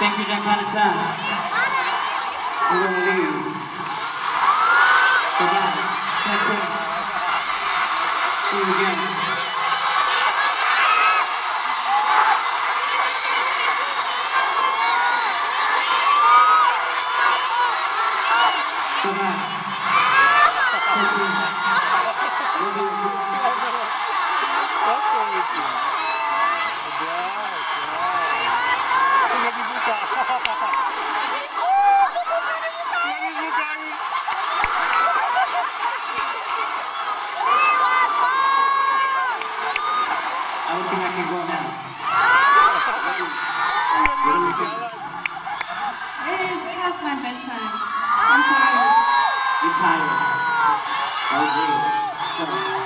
Thank you, Jakarta. We're gonna leave. Goodbye. See you again. Bye-bye. Thank you. Love you. I don't think I can go now. It is past my bedtime. I'm tired. You're tired. I agree. So,